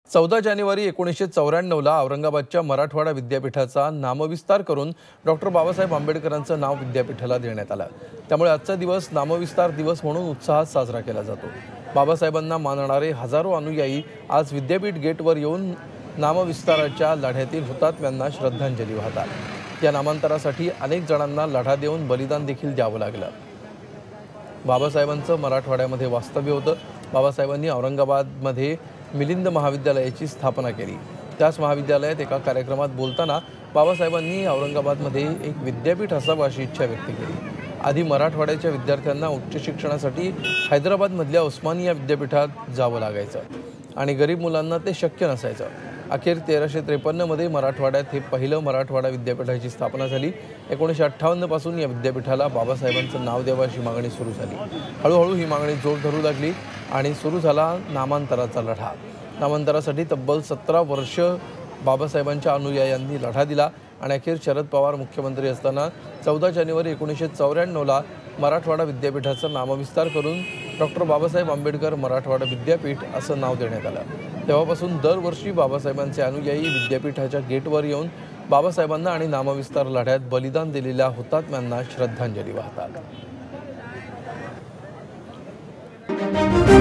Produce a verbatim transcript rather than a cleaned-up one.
चौदा जानेवारी एकोणीसशे चौऱ्याण्णवला औरंगाबादच्या मराठवाडा विद्यापीठाचा नामविस्तार करून डॉक्टर बाबासाहेब आंबेडकरांचं नाव विद्यापीठाला देण्यात आलं। त्यामुळे आजचा दिवस नामविस्तार दिवस म्हणून उत्साहात साजरा केला जातो। बाबासाहेबांना मानणारे हजारो अनुयायी आज विद्यापीठ गेटवर येऊन नामविस्ताराच्या लढ्यातील हुतात्म्यांना श्रद्धांजली वाहतात। या नामांतरासाठी अनेक जणांना लढा देऊन बलिदान देखील द्यावं लागलं। बाबासाहेबांचं मराठवाड्यामध्ये वास्तव्य होतं। बाबासाहेबांनी औरंगाबादमध्ये मिलिंद महाविद्यालयाची स्थापना केली। त्याच महाविद्यालयात एका कार्यक्रमात बोलताना बाबासाहेबांनी औरंगाबादमध्ये एक विद्यापीठ असावं अशी इच्छा व्यक्त केली। आधी मराठवाड्याच्या विद्यार्थ्यांना उच्च शिक्षणासाठी हैदराबादमधल्या उस्मानिया विद्यापीठात जावं लागायचं आणि गरीब मुलांना ते शक्य नसायचं। अखेर तेराशे त्रेपन्नमध्ये मराठवाड्यात हे पहिलं मराठवाडा विद्यापीठाची स्थापना झाली। एकोणीसशे अठ्ठावन्न पासून या विद्यापीठाला बाबासाहेबांचं नाव द्यावं अशी मागणी सुरू झाली। हळूहळू ही मागणी जोर धरू लागली आणि सुरू झाला नामांतराचा लढा। नामांतरासाठी तब्बल सतरा वर्ष बाबासाहेबांच्या अनुयायांनी लढा दिला आणि अखेर शरद पवार मुख्यमंत्री असताना चौदा जानेवारी एकोणीसशे चौऱ्याण्णवला मराठवाडा विद्यापीठाचा नामविस्तार करून डॉक्टर बाबासाहेब आंबेडकर मराठवाडा विद्यापीठ असं नाव देण्यात आलं। तेव्हापासून दरवर्षी बाबासाहेबांचे अनुयायी विद्यापीठाच्या गेटवर येऊन बाबासाहेबांना आणि नामविस्तार लढ्यात बलिदान दिलेल्या हुतात्म्यांना श्रद्धांजली वाहतात।